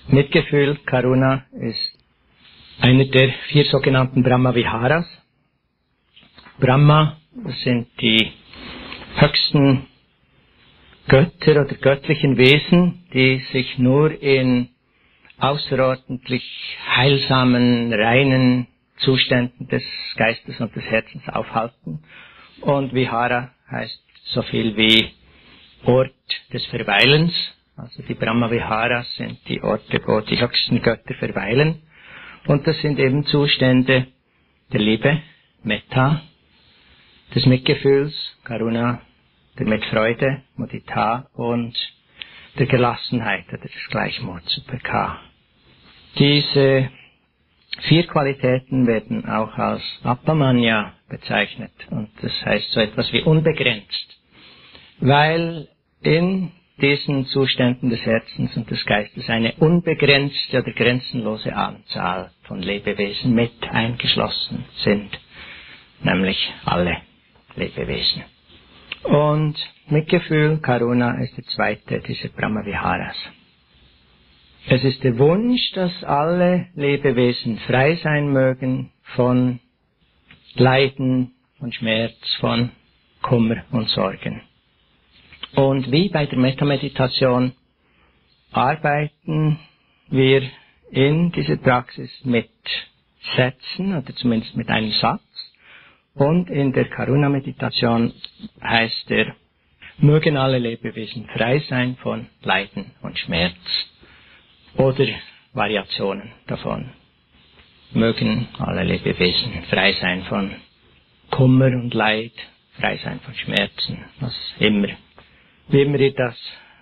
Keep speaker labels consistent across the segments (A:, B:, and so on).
A: Mitgefühl, Karuna, ist einer der 4 sogenannten Brahma-Viharas. Brahma, das sind die höchsten Götter oder göttlichen Wesen, die sich nur in außerordentlich heilsamen, reinen Zuständen des Geistes und des Herzens aufhalten. Und Vihara heißt so viel wie Ort des Verweilens. Also die Brahma-Viharas sind die Orte, wo die höchsten Götter verweilen. Und das sind eben Zustände der Liebe, Metta, des Mitgefühls, Karuna, der Mitfreude, Mudita und der Gelassenheit oder des Gleichmuts, Upekha. Diese 4 Qualitäten werden auch als Appamanya bezeichnet. Und das heißt so etwas wie unbegrenzt. Weil in diesen Zuständen des Herzens und des Geistes eine unbegrenzte oder grenzenlose Anzahl von Lebewesen mit eingeschlossen sind, nämlich alle Lebewesen. Und Mitgefühl, Karuna, ist die zweite dieser Brahma-Viharas. Es ist der Wunsch, dass alle Lebewesen frei sein mögen von Leiden, von Schmerz, von Kummer und Sorgen. Und wie bei der Metta-Meditation arbeiten wir in dieser Praxis mit Sätzen, oder zumindest mit einem Satz. Und in der Karuna-Meditation heißt er, mögen alle Lebewesen frei sein von Leiden und Schmerz. Oder Variationen davon. Mögen alle Lebewesen frei sein von Kummer und Leid, frei sein von Schmerzen, was immer. Wie immer ihr das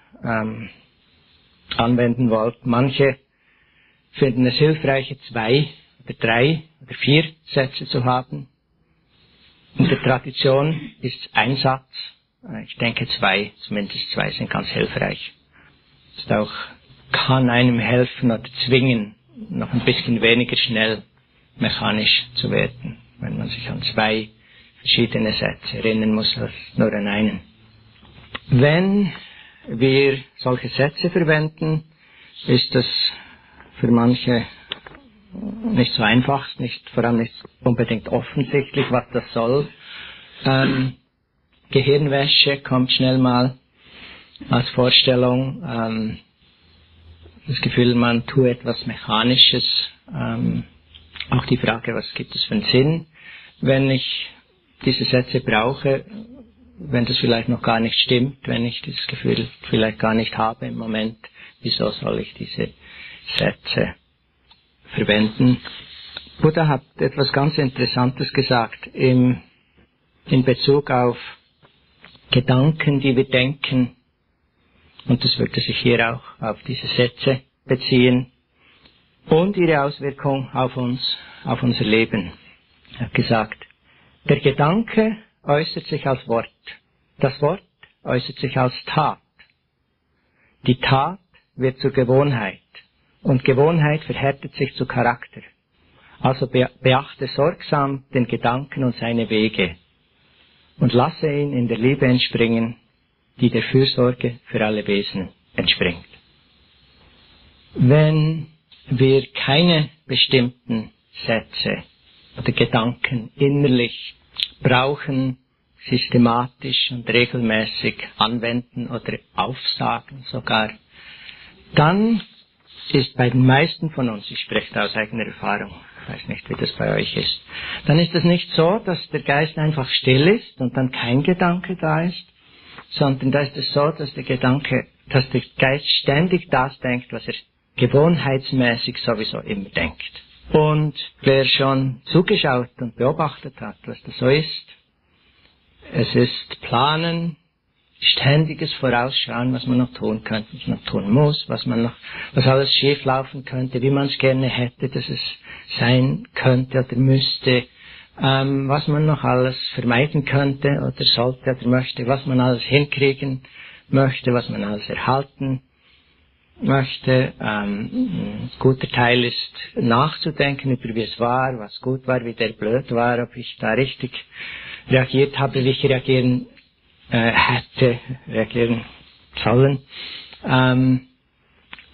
A: anwenden wollt. Manche finden es hilfreicher, 2 oder 3 oder 4 Sätze zu haben. In der Tradition ist ein Satz. Ich denke 2, zumindest 2 sind ganz hilfreich. Ist auch, kann einem helfen oder zwingen, noch ein bisschen weniger schnell mechanisch zu werden, wenn man sich an 2 verschiedene Sätze erinnern muss, als nur an einen. Wenn wir solche Sätze verwenden, ist das für manche nicht so einfach, vor allem nicht unbedingt offensichtlich, was das soll. Gehirnwäsche kommt schnell mal als Vorstellung. Das Gefühl, man tue etwas Mechanisches. Auch die Frage, was gibt es für einen Sinn, wenn ich diese Sätze brauche, wenn das vielleicht noch gar nicht stimmt, wenn ich dieses Gefühl vielleicht gar nicht habe im Moment, wieso soll ich diese Sätze verwenden? Buddha hat etwas ganz Interessantes gesagt in Bezug auf Gedanken, die wir denken, und das würde sich hier auch auf diese Sätze beziehen, und ihre Auswirkung auf uns, auf unser Leben. Er hat gesagt, der Gedanke äußert sich als Wort. Das Wort äußert sich als Tat. Die Tat wird zur Gewohnheit. Und Gewohnheit verhärtet sich zu Charakter. Also beachte sorgsam den Gedanken und seine Wege. Und lasse ihn in der Liebe entspringen, die der Fürsorge für alle Wesen entspringt. Wenn wir keine bestimmten Sätze oder Gedanken innerlich brauchen, systematisch und regelmäßig anwenden oder aufsagen sogar, dann ist bei den meisten von uns, ich spreche da aus eigener Erfahrung, ich weiß nicht, wie das bei euch ist, dann ist es nicht so, dass der Geist einfach still ist und dann kein Gedanke da ist, sondern da ist es so, dass der Geist ständig das denkt, was er gewohnheitsmäßig sowieso immer denkt. Und wer schon zugeschaut und beobachtet hat, was das so ist, es ist Planen, ständiges Vorausschauen, was man noch tun könnte, was man noch tun muss, was alles schief laufen könnte, wie man es gerne hätte, dass es sein könnte oder müsste, was man noch alles vermeiden könnte oder sollte oder möchte, was man alles hinkriegen möchte, was man alles erhalten möchte. Ein guter Teil ist nachzudenken über wie es war, was gut war, wie der blöd war, ob ich da richtig reagiert habe, wie ich reagieren reagieren sollen.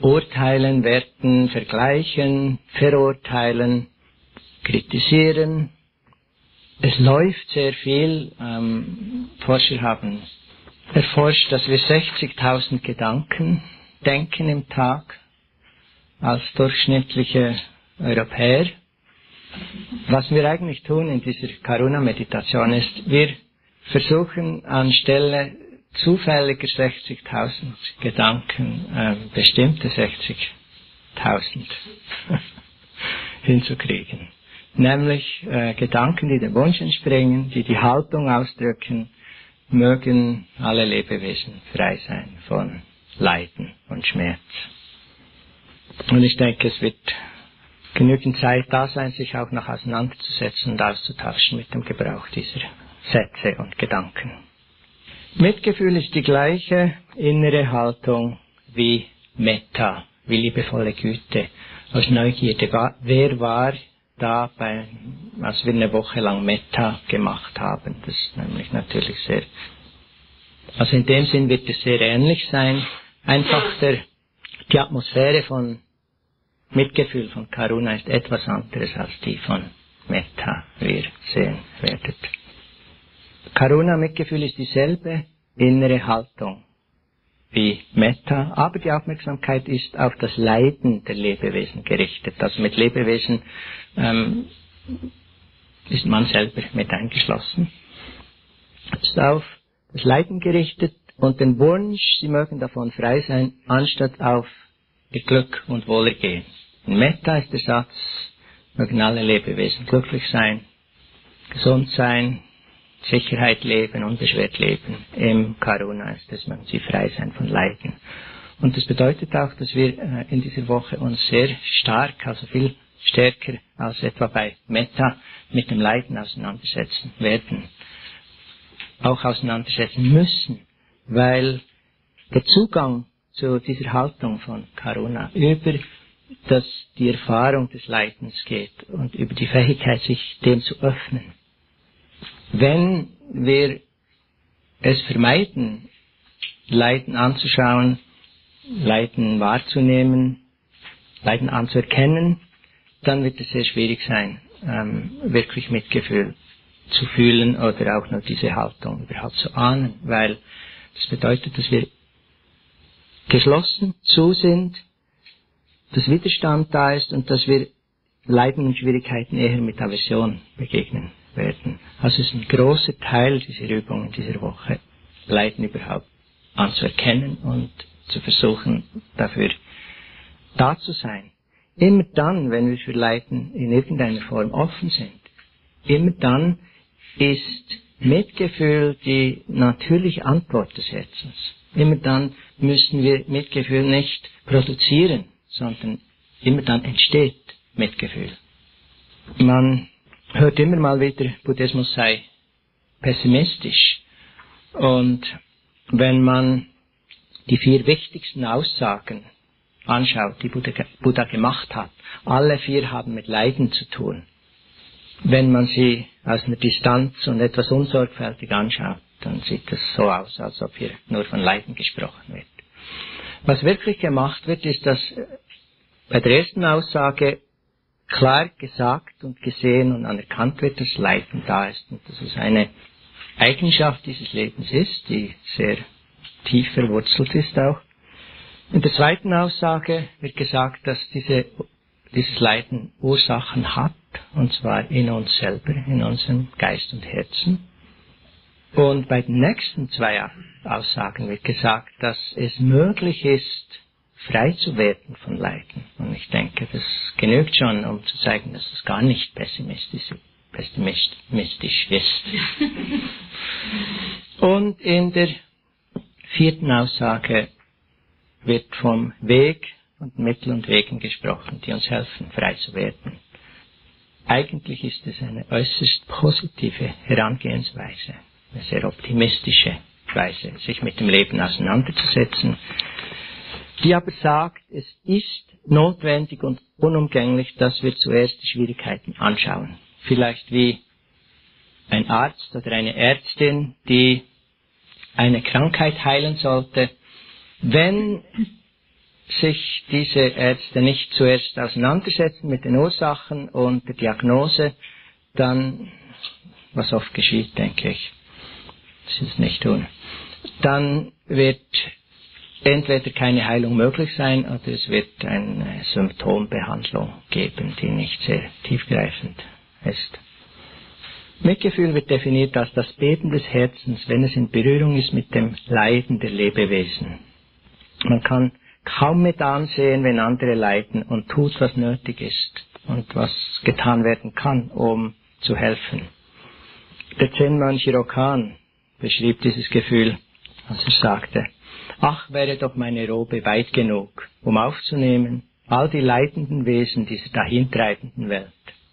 A: urteilen, werten, vergleichen, verurteilen, kritisieren. Es läuft sehr viel. Forscher haben erforscht, dass wir 60.000 Gedanken denken im Tag als durchschnittliche Europäer. Was wir eigentlich tun in dieser Karuna-Meditation ist, wir versuchen anstelle zufälliger 60.000 Gedanken bestimmte 60.000 hinzukriegen. Nämlich Gedanken, die dem Wunsch entspringen, die die Haltung ausdrücken, mögen alle Lebewesen frei sein von Leiden und Schmerz. Und ich denke, es wird genügend Zeit da sein, sich auch noch auseinanderzusetzen und auszutauschen mit dem Gebrauch dieser Sätze und Gedanken. Mitgefühl ist die gleiche innere Haltung wie Metta, wie liebevolle Güte, aus Neugierde. Wer war da, als wir eine Woche lang Metta gemacht haben? Das ist nämlich natürlich sehr, also in dem Sinn wird es sehr ähnlich sein. Einfach die Atmosphäre von Mitgefühl, von Karuna ist etwas anderes als die von Metta, wie ihr sehen werdet. Karuna, Mitgefühl, ist dieselbe innere Haltung wie Metta, aber die Aufmerksamkeit ist auf das Leiden der Lebewesen gerichtet. Also mit Lebewesen ist man selber mit eingeschlossen. Ist auf das Leiden gerichtet und den Wunsch, sie mögen davon frei sein, anstatt auf ihr Glück und Wohlergehen. In Metta ist der Satz, mögen alle Lebewesen glücklich sein, gesund sein, Sicherheit leben, unbeschwert leben. Im Karuna ist es, mögen sie frei sein von Leiden. Und das bedeutet auch, dass wir in dieser Woche uns sehr stark, also viel stärker als etwa bei Metta, mit dem Leiden auseinandersetzen werden. Auch auseinandersetzen müssen, weil der Zugang zu dieser Haltung von Karuna über die Erfahrung des Leidens geht und über die Fähigkeit, sich dem zu öffnen. Wenn wir es vermeiden, Leiden anzuschauen, Leiden wahrzunehmen, Leiden anzuerkennen, dann wird es sehr schwierig sein, wirklich Mitgefühl zu fühlen oder auch nur diese Haltung überhaupt zu ahnen, weil das bedeutet, dass wir geschlossen zu sind, dass Widerstand da ist und dass wir Leiden und Schwierigkeiten eher mit Aversion begegnen werden. Also es ist ein großer Teil dieser Übung in dieser Woche, Leiden überhaupt anzuerkennen und zu versuchen, dafür da zu sein. Immer dann, wenn wir für Leiden in irgendeiner Form offen sind, immer dann ist Mitgefühl die natürliche Antwort des Herzens. Immer dann müssen wir Mitgefühl nicht produzieren, sondern immer dann entsteht Mitgefühl. Man hört immer mal wieder, Buddhismus sei pessimistisch. Und wenn man die 4 wichtigsten Aussagen anschaut, die Buddha gemacht hat, alle 4 haben mit Leiden zu tun. Wenn man sie aus einer Distanz und etwas unsorgfältig anschaut, dann sieht es so aus, als ob hier nur von Leiden gesprochen wird. Was wirklich gemacht wird, ist, dass bei der ersten Aussage klar gesagt und gesehen und anerkannt wird, dass Leiden da ist und dass es eine Eigenschaft dieses Lebens ist, die sehr tief verwurzelt ist auch. In der zweiten Aussage wird gesagt, dass dieses Leiden Ursachen hat, und zwar in uns selber, in unserem Geist und Herzen. Und bei den nächsten 2 Aussagen wird gesagt, dass es möglich ist, frei zu werden von Leiden. Und ich denke, das genügt schon, um zu zeigen, dass es gar nicht pessimistisch ist. Und in der 4. Aussage wird vom Weg und Mittel und Wegen gesprochen, die uns helfen, frei zu werden. Eigentlich ist es eine äußerst positive Herangehensweise, eine sehr optimistische Weise, sich mit dem Leben auseinanderzusetzen, die aber sagt, es ist notwendig und unumgänglich, dass wir zuerst die Schwierigkeiten anschauen. Vielleicht wie ein Arzt oder eine Ärztin, die eine Krankheit heilen sollte. Wenn sich diese Ärzte nicht zuerst auseinandersetzen mit den Ursachen und der Diagnose, dann, was oft geschieht, denke ich, dass sie es nicht tun, dann wird entweder keine Heilung möglich sein oder es wird eine Symptombehandlung geben, die nicht sehr tiefgreifend ist. Mitgefühl wird definiert als das Beben des Herzens, wenn es in Berührung ist mit dem Leiden der Lebewesen. Man kann kaum mit ansehen, wenn andere leiden und tut, was nötig ist und was getan werden kann, um zu helfen. Der Zen-Mönch Rokan beschrieb dieses Gefühl, als er sagte: Ach, wäre doch meine Robe weit genug, um aufzunehmen all die leidenden Wesen dieser dahintreibenden Welt.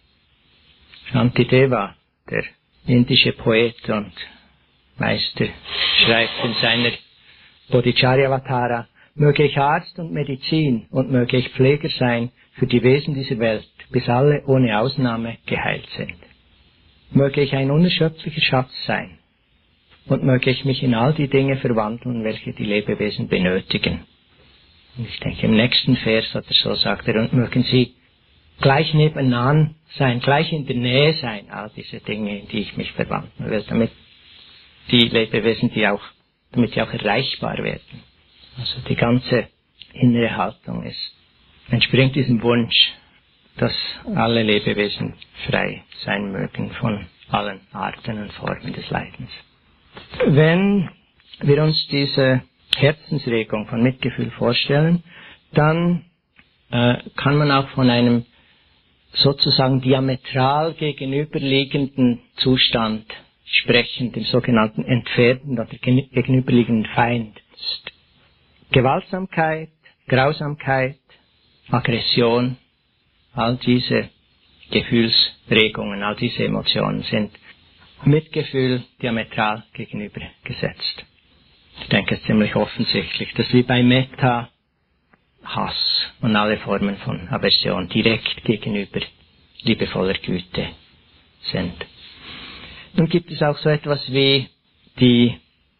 A: Shantideva, der indische Poet und Meister, schreibt in seiner Bodhicharyavatara: Möge ich Arzt und Medizin und möge ich Pfleger sein für die Wesen dieser Welt, bis alle ohne Ausnahme geheilt sind. Möge ich ein unerschöpflicher Schatz sein und möge ich mich in all die Dinge verwandeln, welche die Lebewesen benötigen. Und ich denke, im nächsten Vers oder so sagt er: Und mögen sie gleich nebenan sein, gleich in der Nähe sein, all diese Dinge, in die ich mich verwandeln will, damit die Lebewesen, damit die auch erreichbar werden. Also die ganze innere Haltung entspringt diesem Wunsch, dass alle Lebewesen frei sein mögen von allen Arten und Formen des Leidens. Wenn wir uns diese Herzensregung von Mitgefühl vorstellen, dann kann man auch von einem sozusagen diametral gegenüberliegenden Zustand sprechen, dem sogenannten entfernten oder gegenüberliegenden Feind. Gewaltsamkeit, Grausamkeit, Aggression, all diese Gefühlsregungen, all diese Emotionen sind Mitgefühl diametral gegenübergesetzt. Ich denke, es ist ziemlich offensichtlich, dass wie bei Metta Hass und alle Formen von Aversion direkt gegenüber liebevoller Güte sind. Nun gibt es auch so etwas wie die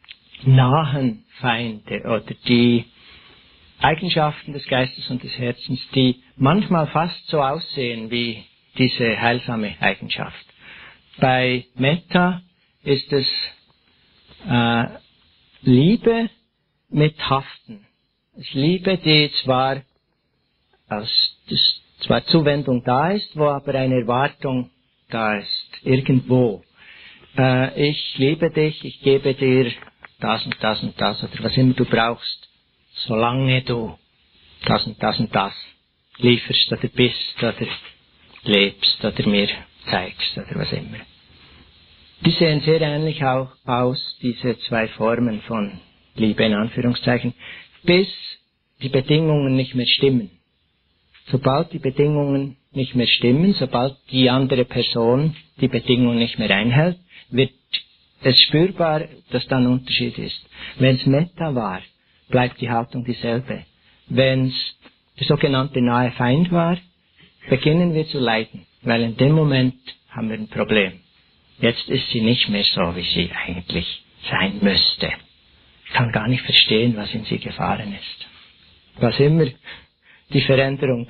A: nahen Feinde oder die Eigenschaften des Geistes und des Herzens, die manchmal fast so aussehen wie diese heilsame Eigenschaft. Bei Metta ist es Liebe mit Haften. Es ist Liebe, die zwar Zuwendung da ist, wo aber eine Erwartung da ist, irgendwo. Ich liebe dich, ich gebe dir das und das und das oder was immer du brauchst, solange du das und das und das lieferst oder bist oder lebst oder mir zeigst oder was immer. Die sehen sehr ähnlich auch aus, diese zwei Formen von Liebe in Anführungszeichen, bis die Bedingungen nicht mehr stimmen. Sobald die Bedingungen nicht mehr stimmen, sobald die andere Person die Bedingungen nicht mehr einhält, wird es spürbar, dass da ein Unterschied ist. Wenn es Metta war, bleibt die Haltung dieselbe. Wenn es der sogenannte nahe Feind war, beginnen wir zu leiden, weil in dem Moment haben wir ein Problem. Jetzt ist sie nicht mehr so, wie sie eigentlich sein müsste. Ich kann gar nicht verstehen, was in sie gefahren ist. Was immer die Veränderung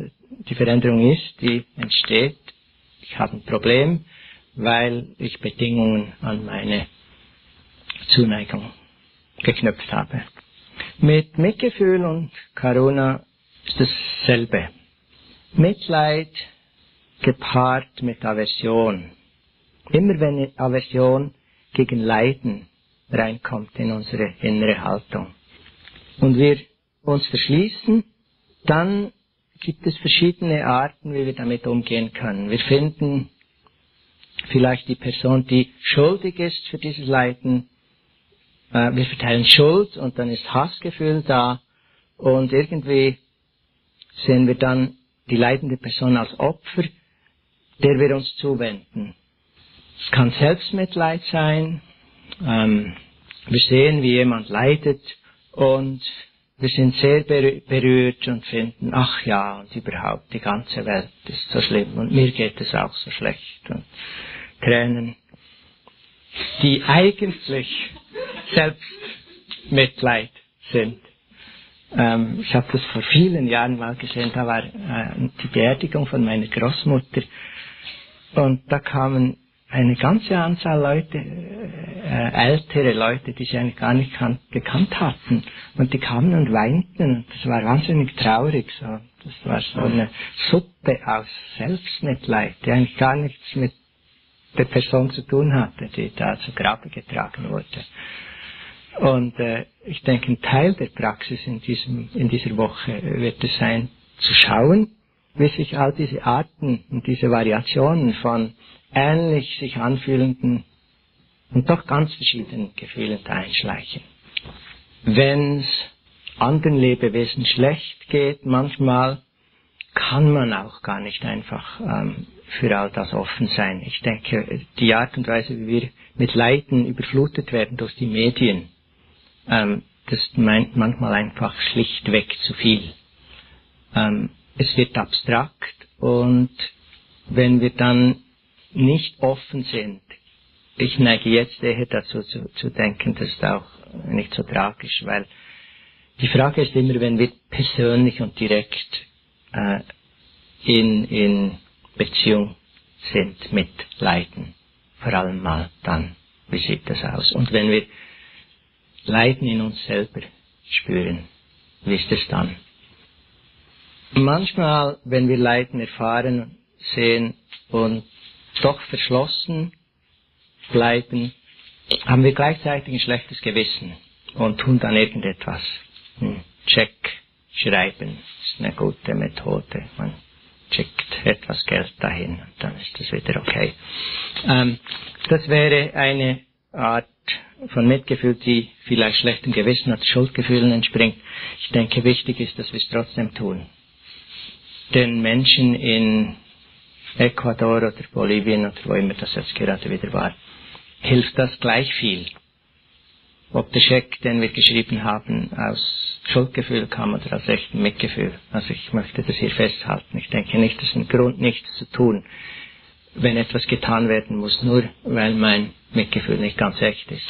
A: ist, die entsteht, ich habe ein Problem, weil ich Bedingungen an meine Zuneigung geknüpft habe. Mit Mitgefühl und Karuna ist dasselbe. Mitleid gepaart mit Aversion. Immer wenn Aversion gegen Leiden reinkommt in unsere innere Haltung und wir uns verschließen, dann gibt es verschiedene Arten, wie wir damit umgehen können. Wir finden vielleicht die Person, die schuldig ist für dieses Leiden. Wir verteilen Schuld und dann ist Hassgefühl da und irgendwie sehen wir dann die leidende Person als Opfer, der wir uns zuwenden. Es kann Selbstmitleid sein. Wir sehen, wie jemand leidet und wir sind sehr berührt und finden, ach ja, und überhaupt, die ganze Welt ist so schlimm und mir geht es auch so schlecht. Und Tränen, die eigentlich Selbstmitleid sind. Ich habe das vor vielen Jahren mal gesehen, da war die Beerdigung von meiner Großmutter und da kamen eine ganze Anzahl Leute, ältere Leute, die sie eigentlich gar nicht gekannt hatten, und die kamen und weinten, das war wahnsinnig traurig, so. Das war so eine Suppe aus Selbstmitleid, die eigentlich gar nichts mit der Person zu tun hatte, die da zu Grabe getragen wurde. Und ich denke, ein Teil der Praxis in dieser Woche wird es sein, zu schauen, wie sich all diese Arten und diese Variationen von ähnlich sich anfühlenden und doch ganz verschiedenen Gefühlen da einschleichen. Wenn es anderen Lebewesen schlecht geht, manchmal kann man auch gar nicht einfach für all das offen sein. Ich denke, die Art und Weise, wie wir mit Leiden überflutet werden durch die Medien, das meint manchmal einfach schlichtweg zu viel. Es wird abstrakt, und wenn wir dann nicht offen sind, ich neige jetzt eher dazu zu denken, das ist auch nicht so tragisch, weil die Frage ist immer, wenn wir persönlich und direkt in Beziehung sind mit Leiden, vor allem mal dann, wie sieht das aus? Und wenn wir Leiden in uns selber spüren, wie ist es dann? Manchmal, wenn wir Leiden erfahren, sehen und doch verschlossen bleiben, haben wir gleichzeitig ein schlechtes Gewissen und tun dann irgendetwas. Check schreiben ist eine gute Methode. Man schickt etwas Geld dahin und dann ist das wieder okay. Das wäre eine Art von Mitgefühl, die vielleicht schlechtem Gewissen oder Schuldgefühlen entspringt. Ich denke, wichtig ist, dass wir es trotzdem tun. Den Menschen in Ecuador oder Bolivien oder wo immer das jetzt gerade wieder war, hilft das gleich viel. Ob der Scheck, den wir geschrieben haben, aus Schuldgefühl kam oder aus echtem Mitgefühl. Also ich möchte das hier festhalten. Ich denke nicht, das ist ein Grund, nichts zu tun, wenn etwas getan werden muss, nur weil mein Mitgefühl nicht ganz echt ist.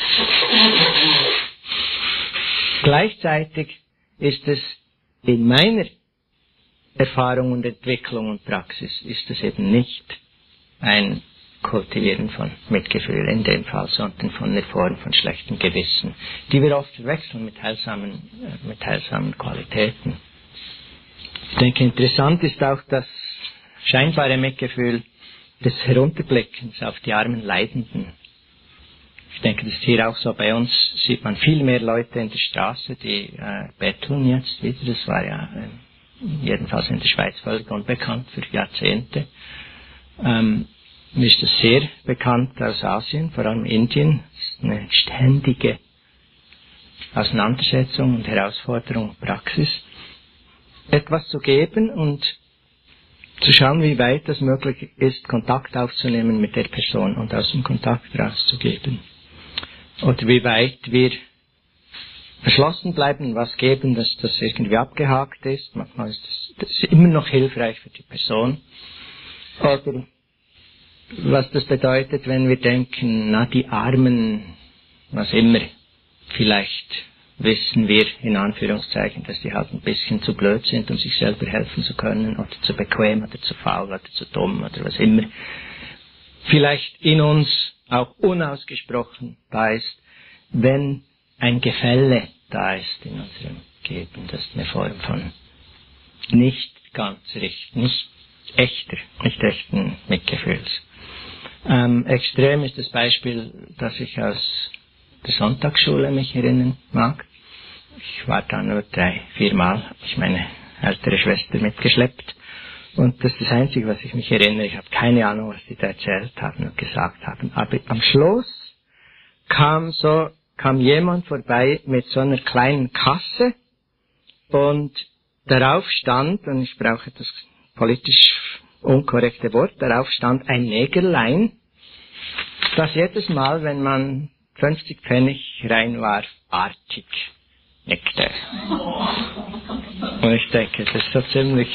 A: Gleichzeitig ist es in meiner Erfahrung und Entwicklung und Praxis, ist es eben nicht ein Kultivieren von Mitgefühl in dem Fall, sondern von einer Form von schlechtem Gewissen, die wir oft verwechseln mit heilsamen Qualitäten. Ich denke, interessant ist auch das scheinbare Mitgefühl des Herunterblickens auf die armen Leidenden. Ich denke, das ist hier auch so. Bei uns sieht man viel mehr Leute in der Straße, die betteln jetzt wieder. Das war ja jedenfalls in der Schweiz völlig unbekannt für Jahrzehnte. Mir ist das sehr bekannt aus Asien, vor allem Indien. Das ist eine ständige Auseinandersetzung und Herausforderung und Praxis. Etwas zu geben und zu schauen, wie weit es möglich ist, Kontakt aufzunehmen mit der Person und aus dem Kontakt rauszugeben. Oder wie weit wir verschlossen bleiben, was geben, dass das irgendwie abgehakt ist. Manchmal ist das immer noch hilfreich für die Person. Oder was das bedeutet, wenn wir denken, na, die Armen, was immer, vielleicht wissen wir, in Anführungszeichen, dass die halt ein bisschen zu blöd sind, um sich selber helfen zu können, oder zu bequem, oder zu faul, oder zu dumm, oder was immer. Vielleicht in uns auch unausgesprochen da ist, wenn ein Gefälle da ist in unserem Geben, das ist eine Form von nicht echten Mitgefühls. Extrem ist das Beispiel, das ich aus der Sonntagsschule mich erinnern mag. Ich war da nur 3-4 Mal, habe ich meine ältere Schwester mitgeschleppt. Und das ist das Einzige, was ich mich erinnere. Ich habe keine Ahnung, was die da erzählt haben und gesagt haben. Aber am Schluss kam jemand vorbei mit so einer kleinen Kasse und darauf stand, und ich brauche das politisch unkorrekte Wort, darauf stand ein Nägerlein, das jedes Mal, wenn man 50 Pfennig reinwarf, artig nickte. Und ich denke, das ist so ziemlich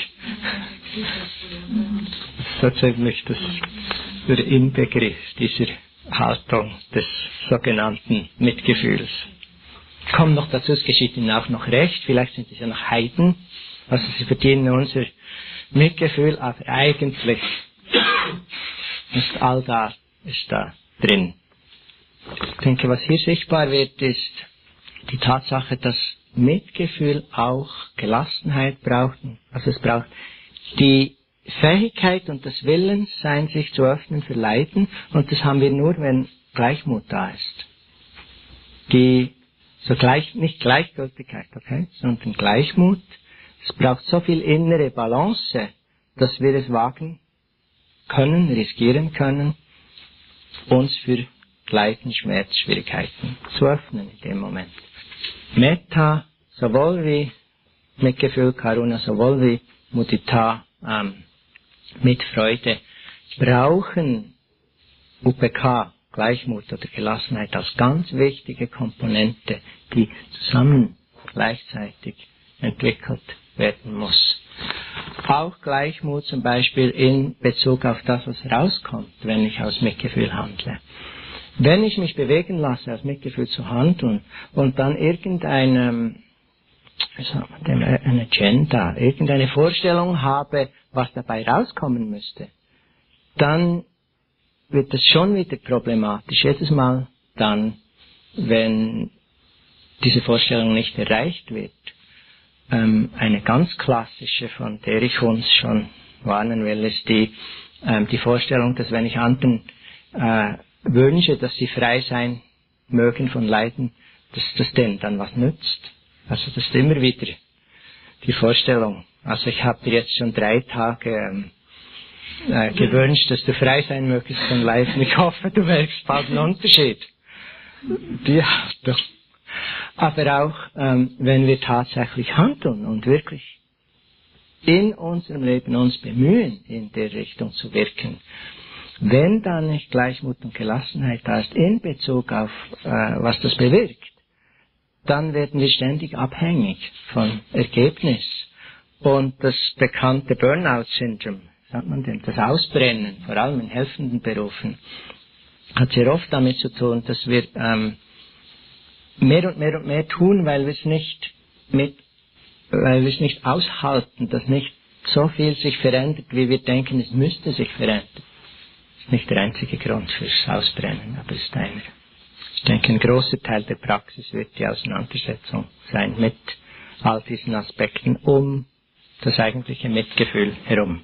A: der Inbegriff dieser Haltung des sogenannten Mitgefühls. kommt noch dazu, es geschieht ihnen auch noch recht, vielleicht sind es ja noch Heiden, also sie verdienen unser Mitgefühl, aber eigentlich ist all da, ist da drin. Ich denke, was hier sichtbar wird, ist die Tatsache, dass Mitgefühl auch Gelassenheit braucht. Also es braucht die Fähigkeit und das Willenssein, sich zu öffnen für Leiden, und das haben wir nur, wenn Gleichmut da ist. Nicht Gleichgültigkeit, okay, sondern Gleichmut. Es braucht so viel innere Balance, dass wir es wagen können, riskieren können, uns für Leiden, Schmerz, Schwierigkeiten zu öffnen in dem Moment. Metta, sowohl wie Mitgefühl, Karuna, sowohl wie Mudita, mit Freude, brauchen UPK, Gleichmut oder Gelassenheit als ganz wichtige Komponente, die zusammen gleichzeitig entwickelt werden muss. Auch Gleichmut zum Beispiel in Bezug auf das, was rauskommt, wenn ich aus Mitgefühl handle. Wenn ich mich bewegen lasse, aus Mitgefühl zu handeln und dann irgendeine Agenda, irgendeine Vorstellung habe, was dabei rauskommen müsste, dann wird es schon wieder problematisch. Jedes Mal dann, wenn diese Vorstellung nicht erreicht wird. Eine ganz klassische, von der ich uns schon warnen will, ist die Vorstellung, dass wenn ich anderen wünsche, dass sie frei sein mögen von Leiden, dass das denen dann was nützt. Also das ist immer wieder die Vorstellung. Also ich habe dir jetzt schon 3 Tage gewünscht, dass du frei sein mögest von Leiden. Ich hoffe, du merkst bald einen Unterschied. Die Haltung. Aber auch, wenn wir tatsächlich handeln und wirklich in unserem Leben uns bemühen, in der Richtung zu wirken, wenn da nicht Gleichmut und Gelassenheit da ist in Bezug auf, was das bewirkt, dann werden wir ständig abhängig von Ergebnis. Und das bekannte Burnout-Syndrom, sagt man denn, das Ausbrennen, vor allem in helfenden Berufen, hat sehr oft damit zu tun, dass wir mehr und mehr und mehr tun, weil wir es nicht aushalten, dass nicht so viel sich verändert, wie wir denken, es müsste sich verändern. Das ist nicht der einzige Grund fürs Ausbrennen, aber es ist einer. Ich denke, ein großer Teil der Praxis wird die Auseinandersetzung sein mit all diesen Aspekten um das eigentliche Mitgefühl herum.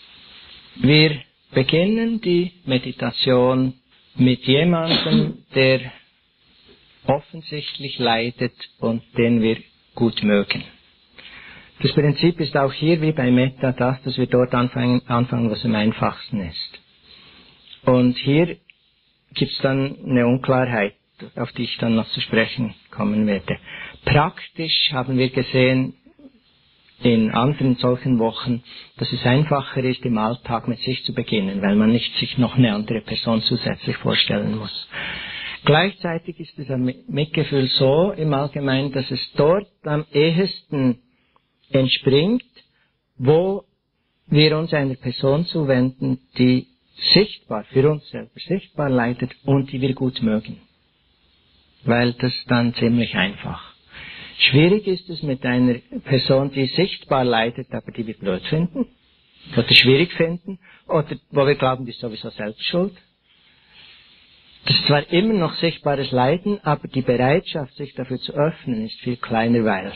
A: Wir beginnen die Meditation mit jemandem, der offensichtlich leidet und den wir gut mögen. Das Prinzip ist auch hier wie bei Metta das, dass wir dort anfangen, was am einfachsten ist. Und hier gibt es dann eine Unklarheit, auf die ich dann noch zu sprechen kommen werde. Praktisch haben wir gesehen in anderen solchen Wochen, dass es einfacher ist, im Alltag mit sich zu beginnen, weil man nicht sich noch eine andere Person zusätzlich vorstellen muss. Gleichzeitig ist das Mitgefühl so im Allgemeinen, dass es dort am ehesten entspringt, wo wir uns einer Person zuwenden, die sichtbar, für uns selber sichtbar leidet und die wir gut mögen. Weil das dann ziemlich einfach. Schwierig ist es mit einer Person, die sichtbar leidet, aber die wir blöd finden, oder schwierig finden, oder wo wir glauben, die ist sowieso selbst schuld. Das ist zwar immer noch sichtbares Leiden, aber die Bereitschaft, sich dafür zu öffnen, ist viel kleiner, weil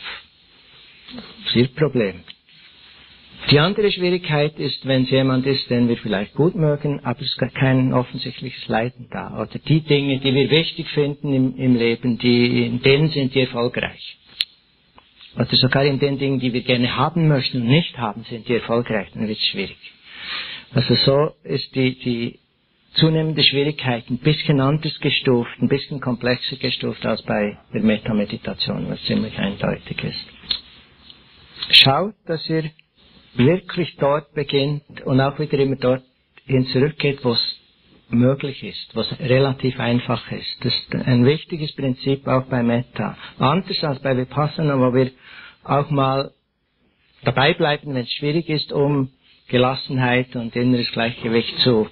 A: viel Problem. Die andere Schwierigkeit ist, wenn es jemand ist, den wir vielleicht gut mögen, aber es ist kein offensichtliches Leiden da. Oder die Dinge, die wir wichtig finden im Leben, in denen sind wir erfolgreich. Oder sogar in den Dingen, die wir gerne haben möchten und nicht haben, sind die erfolgreich, dann wird es schwierig. Also so ist die zunehmende Schwierigkeit ein bisschen anders gestuft, ein bisschen komplexer gestuft als bei der Metta-Meditation, was ziemlich eindeutig ist. Schaut, dass ihr wirklich dort beginnt und auch wieder immer dorthin zurückgeht, wo es möglich ist, wo es relativ einfach ist. Das ist ein wichtiges Prinzip auch bei Metta. Anders als bei Vipassana, wo wir auch mal dabei bleiben, wenn es schwierig ist, um Gelassenheit und inneres Gleichgewicht zu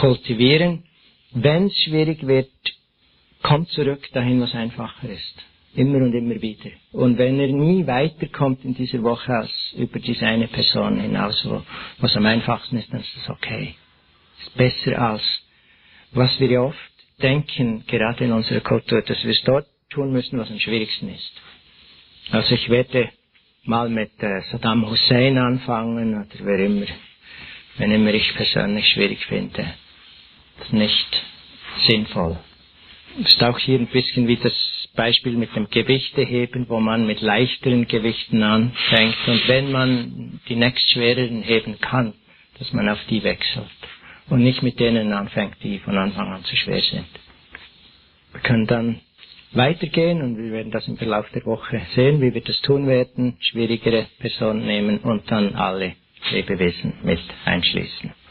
A: kultivieren. Wenn es schwierig wird, kommt zurück dahin, was einfacher ist. Immer und immer wieder. Und wenn er nie weiterkommt in dieser Woche als über diese eine Person hinaus, was am einfachsten ist, dann ist das okay. Ist besser als, was wir ja oft denken, gerade in unserer Kultur, dass wir es dort tun müssen, was am schwierigsten ist. Also ich werde mal mit Saddam Hussein anfangen, oder wer immer, wenn immer ich persönlich schwierig finde. Das ist nicht sinnvoll. Es ist auch hier ein bisschen wie das Beispiel mit dem Gewichteheben, wo man mit leichteren Gewichten anfängt und wenn man die nächstschwereren heben kann, dass man auf die wechselt und nicht mit denen anfängt, die von Anfang an zu schwer sind. Wir können dann weitergehen und wir werden das im Verlauf der Woche sehen, wie wir das tun werden, schwierigere Personen nehmen und dann alle Lebewesen mit einschließen.